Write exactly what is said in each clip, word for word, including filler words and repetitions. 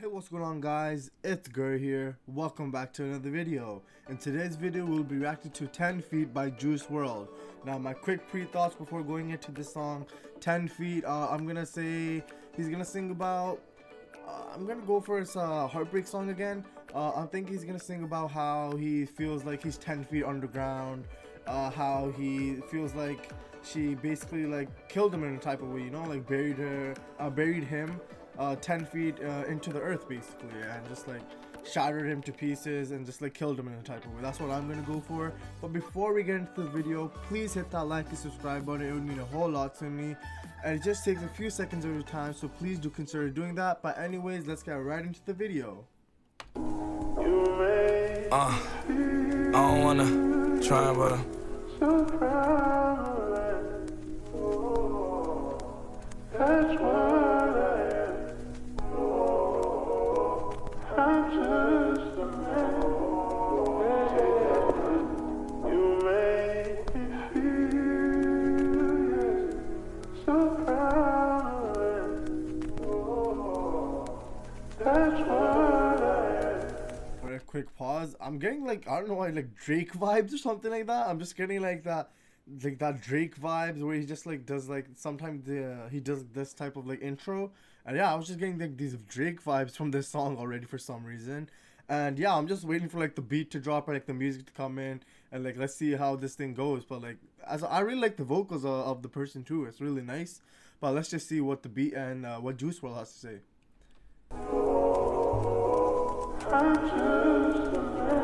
Hey, what's going on, guys? It's Gur here. Welcome back to another video. In today's video, we'll be reacting to ten feet by Juice world. Now, my quick pre-thoughts before going into this song. ten feet, uh, I'm gonna say he's gonna sing about, uh, I'm gonna go for his uh, heartbreak song again. Uh, I think he's gonna sing about how he feels like he's ten feet underground, uh, how he feels like she basically like killed him in a type of way, you know, like buried her, uh, buried him uh, ten feet uh, into the earth basically, and just like shattered him to pieces and just like killed him in a type of way. That's what I'm gonna go for. But before we get into the video, please hit that like and subscribe button. It would mean a whole lot to me, and it just takes a few seconds of your time, so please do consider doing that. But anyways, let's get right into the video. Uh, I don't wanna try, but I'm so proud of it. Oh, that's what I am. Oh, I'm just a man. You make me feel, yes, so proud of it. Oh, that's what I am. A quick pause. I'm getting like, I don't know why, like Drake vibes or something like that. I'm just getting like that, like that Drake vibes where he just like does like sometimes the uh, he does this type of like intro, and yeah, I was just getting like these Drake vibes from this song already for some reason. And yeah, I'm just waiting for like the beat to drop or like the music to come in, and like let's see how this thing goes. But like, as I really like the vocals of, of the person too. It's really nice. But let's just see what the beat and uh, what Juice world has to say. I'm just a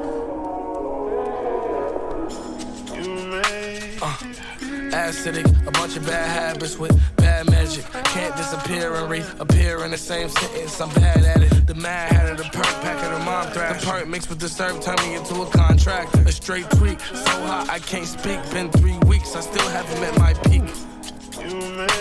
uh, acidic, a bunch of bad habits with bad magic. Can't disappear and reappear in the same sentence. I'm bad at it. The mad hat of the perk pack of the mom thrash. The perk mixed with the serve turn me into a contract. A straight tweak, so hot I can't speak. Been three weeks, I still haven't met my peak. You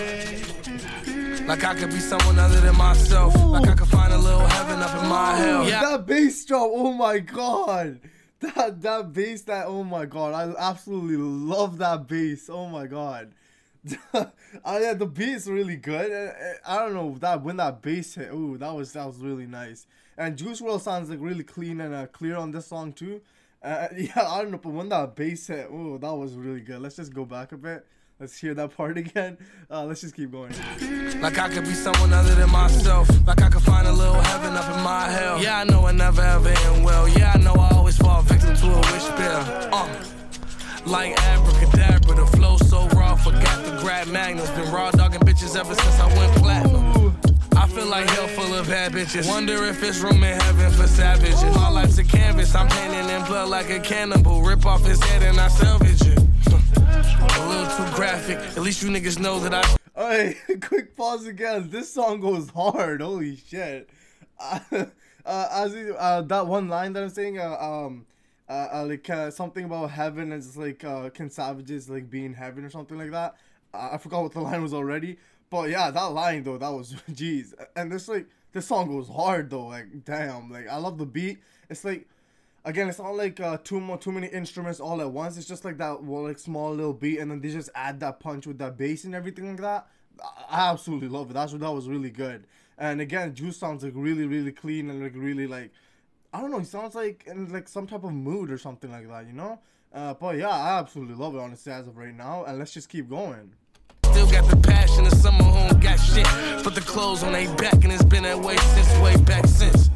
made like I could be someone other than myself. Ooh. Like I could find a little heaven up in my hell. Yeah. That bass drop, oh my god. That that bass, that oh my god. I absolutely love that bass. Oh my god. uh, yeah, the beat's really good. I, I don't know, that when that bass hit, ooh, that was that was really nice. And Juice world sounds like really clean and uh, clear on this song too. Uh, yeah, I don't know, but when that bass hit, ooh, that was really good. Let's just go back a bit. Let's hear that part again. Uh, let's just keep going. Like I could be someone other than myself. Like I could find a little heaven up in my hell. Yeah, I know I never ever end well. Yeah, I know I always fall victim to a wish spell. Uh, like abracadabra, the flow so raw, forgot the grab magnums. Been raw dogging bitches ever since I went platinum. I feel like hell full of bad bitches. Wonder if it's room in heaven for savages. My life's a canvas, I'm painting in blood like a cannibal. Rip off his head and I salvage it. A little too graphic. At least you niggas know that I. Alright, quick pause again. This song goes hard. Holy shit. Uh, uh, as he, uh, that one line that I'm saying, uh, um, uh, uh like uh, something about heaven and just like uh, can savages like be in heaven or something like that. Uh, I forgot what the line was already. But yeah, that line though, that was jeez. And this like this song goes hard though. Like damn, like I love the beat. It's like. Again, it's not like uh, too more, too many instruments all at once. It's just like that, well, like small little beat, and then they just add that punch with that bass and everything like that. I absolutely love it. That's what that was really good. And again, Juice sounds like really, really clean and like really like, I don't know. He sounds like in like some type of mood or something like that, you know. Uh, but yeah, I absolutely love it honestly as of right now. And let's just keep going. Still got the passion of someone who don't got shit. Put the clothes on their back, and it's been that way since way back since.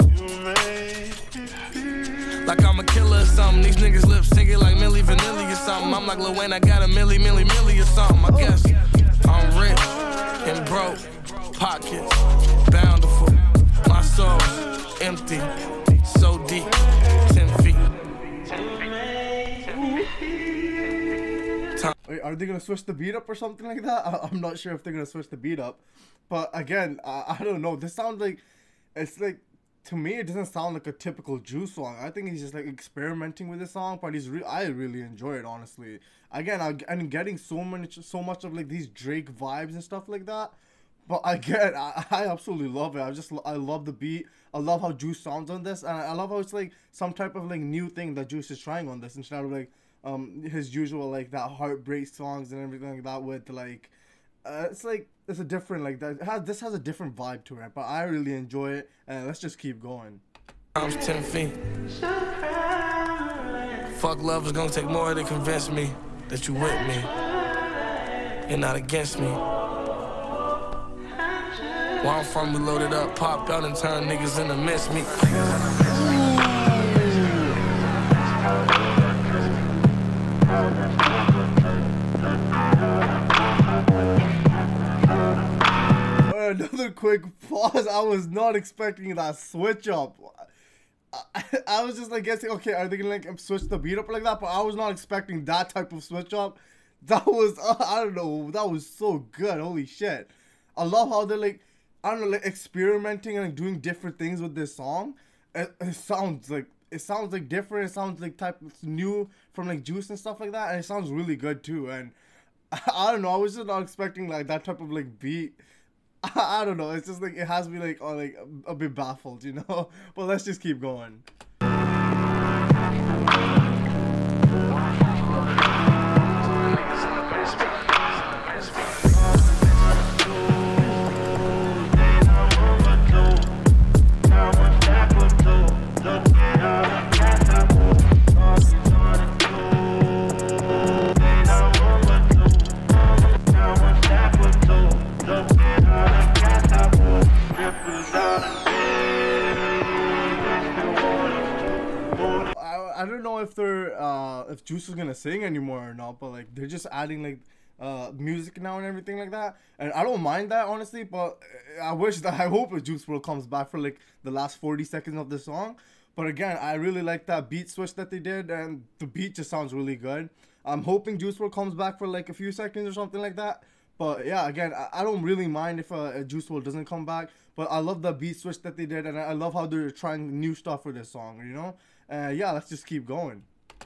Like I'm a killer or something. These niggas lip syncing like Milli Vanilli or something. I'm like Lil Wayne, I got a milli, milli, milli or something. I guess I'm rich and broke, pockets bountiful. My soul's empty, so deep, ten feet. Wait, are they gonna switch the beat up or something like that? I I'm not sure if they're gonna switch the beat up. But again, I, I don't know. This sounds like, it's like, to me, it doesn't sound like a typical Juice song. I think he's just like experimenting with the song, but he's re I really enjoy it honestly. Again, I, I'm getting so much, so much of like these Drake vibes and stuff like that. But again, I, I absolutely love it. I just I love the beat. I love how Juice sounds on this, and I love how it's like some type of like new thing that Juice is trying on this instead of like um his usual like that heartbreak songs and everything like that with like uh, it's like it's a different like that. It has, this has a different vibe to it, but I really enjoy it. And let's just keep going. I'm ten feet. Fuck love is gonna take more to convince me that you with me and not against me. Where I'm from, we loaded up, pop out and turn niggas into miss me. Another quick pause. I was not expecting that switch up. I, I was just like guessing, okay, are they gonna like switch the beat up like that? But I was not expecting that type of switch up. That was, uh, I don't know, that was so good. Holy shit. I love how they're like, I don't know, like experimenting and like, doing different things with this song. It, it sounds like, it sounds like different. It sounds like type of new from like Juice and stuff like that. And it sounds really good too. And I, I don't know, I was just not expecting like that type of like beat. I, I don't know, it's just like, it has me like, oh, like a, a bit baffled, you know? But let's just keep going. I don't know if they're uh if Juice is gonna sing anymore or not, but like they're just adding like uh music now and everything like that, and I don't mind that honestly. But I wish that I hope Juice world comes back for like the last forty seconds of the song. But again, I really like that beat switch that they did, and the beat just sounds really good. I'm hoping Juice world comes back for like a few seconds or something like that. But yeah, again, I, I don't really mind if uh, Juice world doesn't come back. But I love the beat switch that they did, and I love how they're trying new stuff for this song, you know? Uh, yeah, let's just keep going.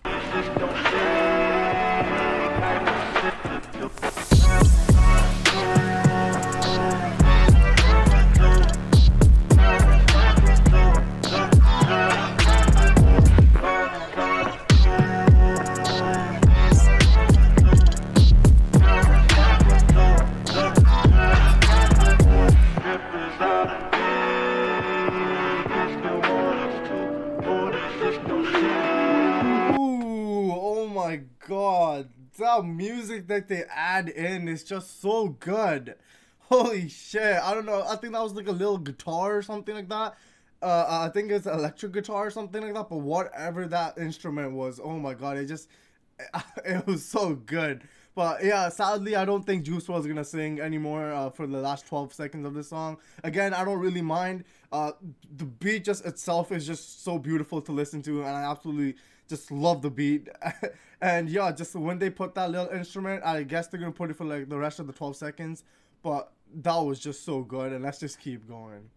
My god, that music that they add in is just so good. Holy shit, I don't know, I think that was like a little guitar or something like that. uh I think it's electric guitar or something like that, but whatever that instrument was, oh my god, it just it was so good. But yeah, sadly I don't think Juice world is gonna sing anymore uh, for the last twelve seconds of the song. Again, I don't really mind. Uh the beat just itself is just so beautiful to listen to, and I absolutely just love the beat. And yeah, just when they put that little instrument, I guess they're gonna put it for like the rest of the twelve seconds, but that was just so good. And let's just keep going.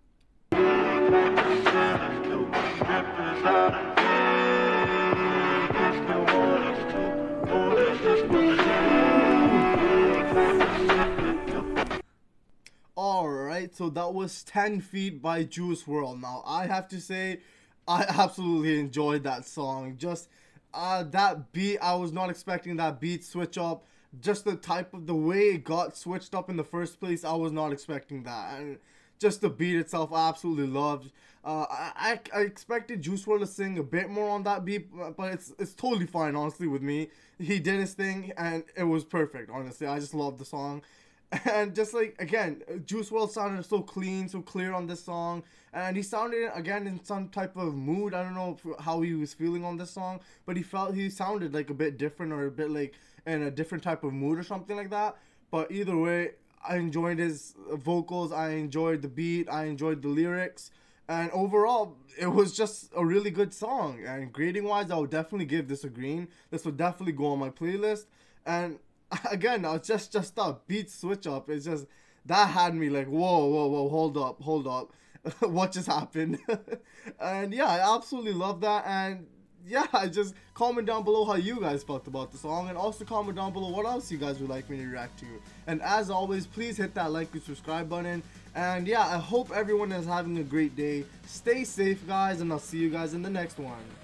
Alright, so that was ten feet by Juice world. Now I have to say, I absolutely enjoyed that song. Just uh, that beat, I was not expecting that beat switch up. Just the type of, the way it got switched up in the first place, I was not expecting that. And just the beat itself, I absolutely loved. Uh, I, I, I expected Juice world to sing a bit more on that beat, but it's it's totally fine, honestly, with me. He did his thing, and it was perfect, honestly. I just loved the song. And just like, again, Juice world sounded so clean, so clear on this song. And he sounded, again, in some type of mood. I don't know how he was feeling on this song, but he felt, he sounded like a bit different, or a bit like in a different type of mood or something like that. But either way, I enjoyed his vocals. I enjoyed the beat. I enjoyed the lyrics. And overall, it was just a really good song. And grading wise, I would definitely give this a green. This would definitely go on my playlist. And again, now it's just just that beat switch up. It's just, that had me like, whoa, whoa, whoa, hold up, hold up. What just happened? And yeah, I absolutely love that. And yeah, just comment down below how you guys felt about the song, and also comment down below what else you guys would like me to react to. And as always, please hit that like and subscribe button. And yeah, I hope everyone is having a great day. Stay safe, guys, and I'll see you guys in the next one.